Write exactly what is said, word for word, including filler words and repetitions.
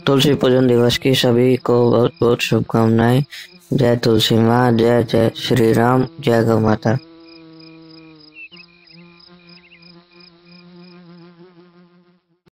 तुलसी पूजन दिवस की सभी को बहुत बहुत शुभकामनाएं। जय तुलसी माँ, जय जय श्री राम, जय गौ माता।